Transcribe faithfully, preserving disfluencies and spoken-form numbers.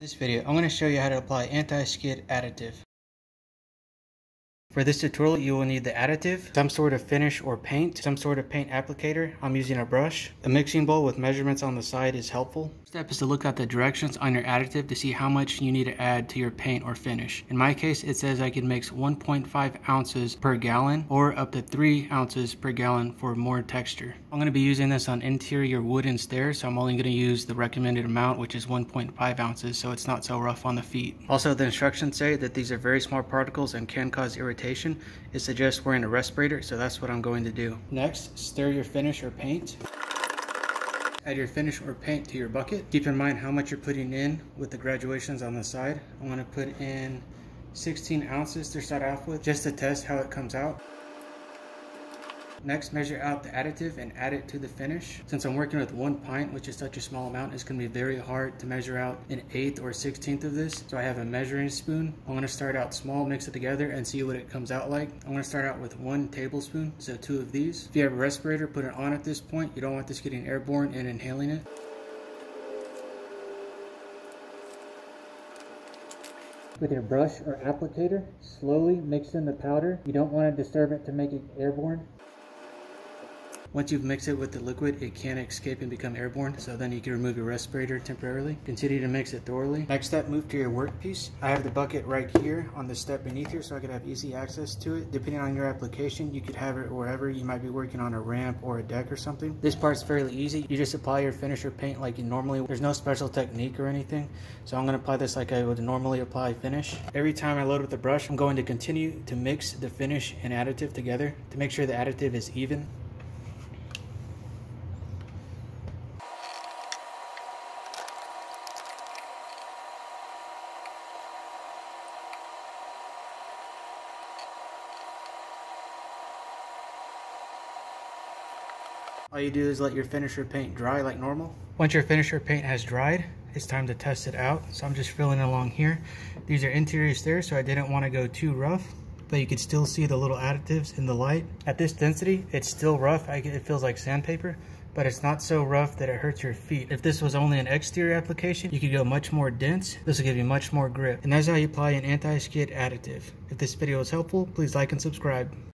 In this video, I'm going to show you how to apply anti-skid additive. For this tutorial, you will need the additive, some sort of finish or paint, some sort of paint applicator. I'm using a brush. A mixing bowl with measurements on the side is helpful. Step is to look at the directions on your additive to see how much you need to add to your paint or finish. In my case, it says I can mix one point five ounces per gallon or up to three ounces per gallon for more texture. I'm going to be using this on interior wooden stairs, so I'm only going to use the recommended amount, which is one point five ounces, so it's not so rough on the feet. Also, the instructions say that these are very small particles and can cause irritation. It suggests wearing a respirator, so that's what I'm going to do. Next, stir your finish or paint. Add your finish or paint to your bucket. Keep in mind how much you're putting in with the graduations on the side. I'm going to put in sixteen ounces to start off with, just to test how it comes out. Next, measure out the additive and add it to the finish. Since I'm working with one pint, which is such a small amount, it's going to be very hard to measure out an eighth or sixteenth of this. So I have a measuring spoon. I'm going to start out small, mix it together, and see what it comes out like. I'm going to start out with one tablespoon, so two of these. If you have a respirator, put it on at this point. You don't want this getting airborne and inhaling it. With your brush or applicator, slowly mix in the powder. You don't want to disturb it to make it airborne. Once you've mixed it with the liquid, it can escape and become airborne, so then you can remove your respirator temporarily. Continue to mix it thoroughly. Next step, move to your workpiece. I have the bucket right here on the step beneath here, so I could have easy access to it. Depending on your application, you could have it wherever. You might be working on a ramp or a deck or something. This part's fairly easy. You just apply your finish or paint like you normally. There's no special technique or anything, so I'm going to apply this like I would normally apply finish. Every time I load with the brush, I'm going to continue to mix the finish and additive together to make sure the additive is even. All you do is let your finisher paint dry like normal. Once your finisher paint has dried, it's time to test it out. So I'm just filling along here. These are interior stairs, so I didn't want to go too rough, but you can still see the little additives in the light. At this density, it's still rough. I, it feels like sandpaper, but it's not so rough that it hurts your feet. If this was only an exterior application, you could go much more dense. This will give you much more grip. And that's how you apply an anti-skid additive. If this video was helpful, please like and subscribe.